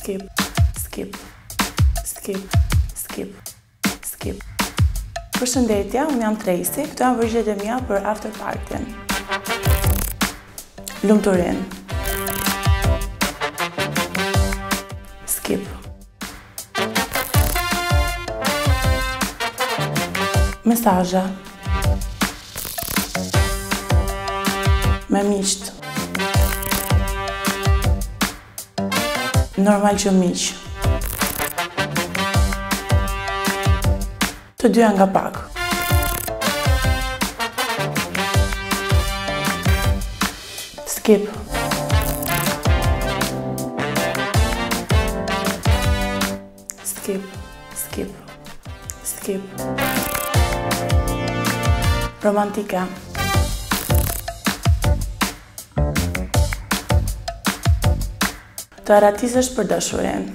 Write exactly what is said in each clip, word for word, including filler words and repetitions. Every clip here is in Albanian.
skip, skip, skip, skip, skip. Përshëndetje, unë jam Tracy, këto janë vërgjegjet e mia për after partyn. Lumturin. Skip. Mesazhe. Me miqt. Normal që miq. Të dyja nga pak. Skip. Skip, skip, skip. Romantika. Të aratisësh për dashurin.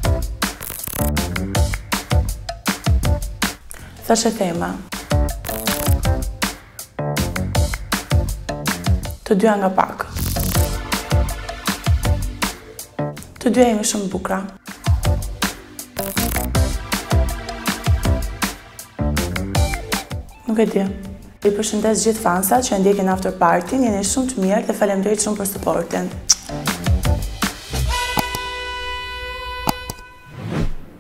Thashe thema. Të dyja nga pak. Të dyja jemi shumë bukra. Nuk e di. I përshëndes gjithë fansat që ndjekin after partyn, jeni shumë të mirë dhe faleminderit shumë për supportin.